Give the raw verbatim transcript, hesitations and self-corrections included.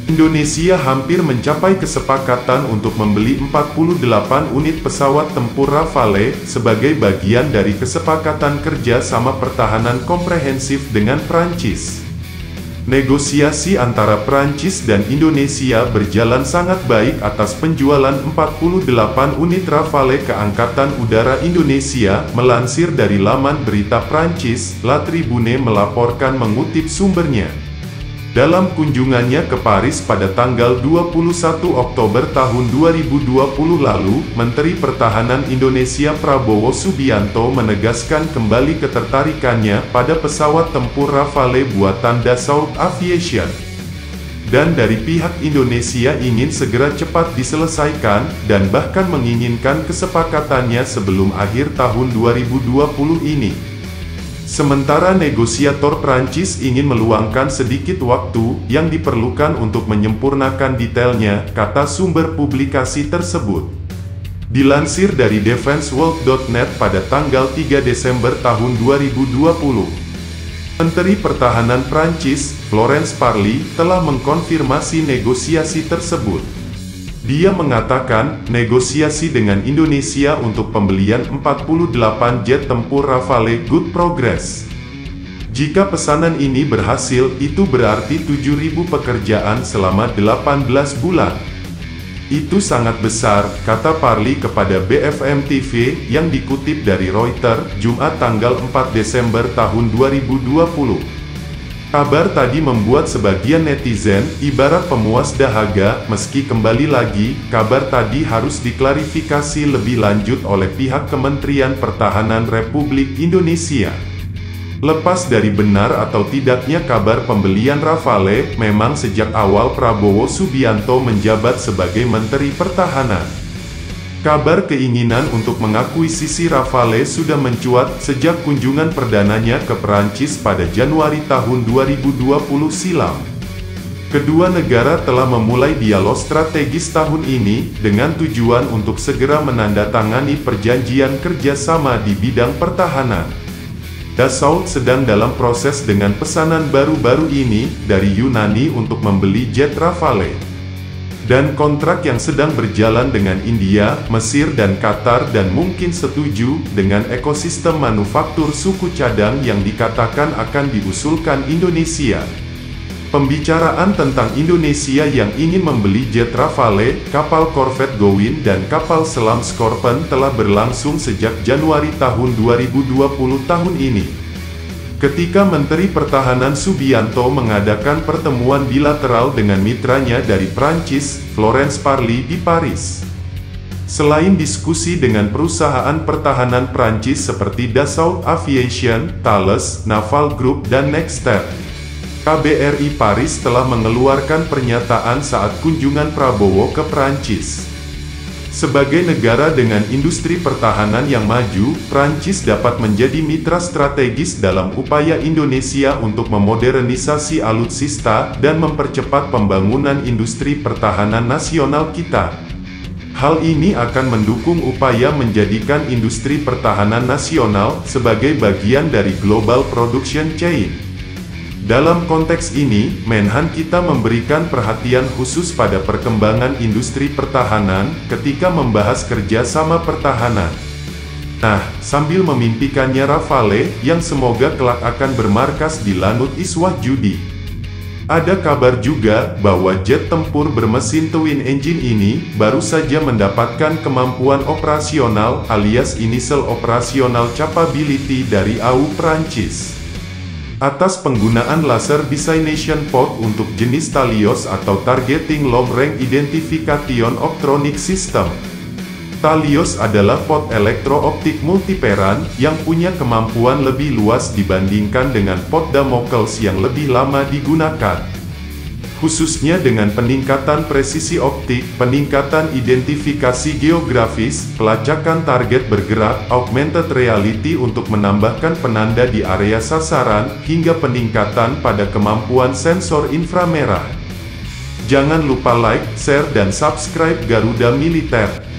Indonesia hampir mencapai kesepakatan untuk membeli empat puluh delapan unit pesawat tempur Rafale sebagai bagian dari kesepakatan kerja sama pertahanan komprehensif dengan Prancis. Negosiasi antara Prancis dan Indonesia berjalan sangat baik atas penjualan empat puluh delapan unit Rafale ke Angkatan Udara Indonesia, melansir dari laman berita Prancis, La Tribune melaporkan mengutip sumbernya. Dalam kunjungannya ke Paris pada tanggal dua puluh satu Oktober tahun dua ribu dua puluh lalu, Menteri Pertahanan Indonesia Prabowo Subianto menegaskan kembali ketertarikannya pada pesawat tempur Rafale buatan Dassault Aviation. Dan dari pihak Indonesia ingin segera cepat diselesaikan, dan bahkan menginginkan kesepakatannya sebelum akhir tahun dua ribu dua puluh ini. Sementara negosiator Prancis ingin meluangkan sedikit waktu yang diperlukan untuk menyempurnakan detailnya, kata sumber publikasi tersebut. Dilansir dari defense world dot net pada tanggal tiga Desember tahun dua ribu dua puluh. Menteri Pertahanan Prancis, Florence Parly, telah mengkonfirmasi negosiasi tersebut. Dia mengatakan, negosiasi dengan Indonesia untuk pembelian empat puluh delapan jet tempur Rafale good progress. Jika pesanan ini berhasil, itu berarti tujuh ribu pekerjaan selama delapan belas bulan. Itu sangat besar, kata Parly kepada B F M T V, yang dikutip dari Reuters, Jumat tanggal empat Desember tahun dua ribu dua puluh. Kabar tadi membuat sebagian netizen ibarat pemuas dahaga, meski kembali lagi, kabar tadi harus diklarifikasi lebih lanjut oleh pihak Kementerian Pertahanan Republik Indonesia. Lepas dari benar atau tidaknya kabar pembelian Rafale, memang sejak awal Prabowo Subianto menjabat sebagai Menteri Pertahanan. Kabar keinginan untuk mengakuisisi Rafale sudah mencuat sejak kunjungan perdananya ke Perancis pada Januari tahun dua ribu dua puluh silam. Kedua negara telah memulai dialog strategis tahun ini, dengan tujuan untuk segera menandatangani perjanjian kerjasama di bidang pertahanan. Dassault sedang dalam proses dengan pesanan baru-baru ini dari Yunani untuk membeli jet Rafale. Dan kontrak yang sedang berjalan dengan India, Mesir dan Qatar, dan mungkin setuju dengan ekosistem manufaktur suku cadang yang dikatakan akan diusulkan Indonesia. Pembicaraan tentang Indonesia yang ingin membeli jet Rafale, kapal korvet Gowin dan kapal selam Scorpion telah berlangsung sejak Januari tahun dua ribu dua puluh tahun ini. Ketika Menteri Pertahanan Subianto mengadakan pertemuan bilateral dengan mitranya dari Prancis, Florence Parly, di Paris. Selain diskusi dengan perusahaan pertahanan Prancis seperti Dassault Aviation, Thales, Naval Group dan Nexter, K B R I Paris telah mengeluarkan pernyataan saat kunjungan Prabowo ke Prancis. Sebagai negara dengan industri pertahanan yang maju, Prancis dapat menjadi mitra strategis dalam upaya Indonesia untuk memodernisasi alutsista dan mempercepat pembangunan industri pertahanan nasional kita. Hal ini akan mendukung upaya menjadikan industri pertahanan nasional sebagai bagian dari global production chain. Dalam konteks ini, Menhan kita memberikan perhatian khusus pada perkembangan industri pertahanan ketika membahas kerjasama pertahanan. Nah, sambil memimpikannya Rafale, yang semoga kelak akan bermarkas di Lanut Iswah Judi. Ada kabar juga bahwa jet tempur bermesin twin engine ini baru saja mendapatkan kemampuan operasional alias Initial Operational Capability dari A U Prancis. Atas penggunaan laser designation pod untuk jenis Talios atau Targeting Long Range Identification Optronic System. Talios adalah pod elektro-optik multiperan yang punya kemampuan lebih luas dibandingkan dengan pod Damocles yang lebih lama digunakan. Khususnya dengan peningkatan presisi optik, peningkatan identifikasi geografis, pelacakan target bergerak, augmented reality untuk menambahkan penanda di area sasaran, hingga peningkatan pada kemampuan sensor inframerah. Jangan lupa like, share dan subscribe Garuda Militer.